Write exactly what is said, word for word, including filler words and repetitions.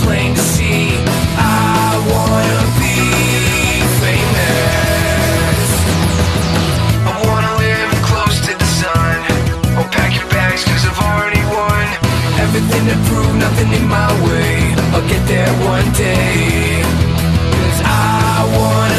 plain to see. I wanna be famous. I wanna live close to the sun. Oh, pack your bags cause I've already won. Everything to prove, nothing in my way. I'll get there one day. Cause I wanna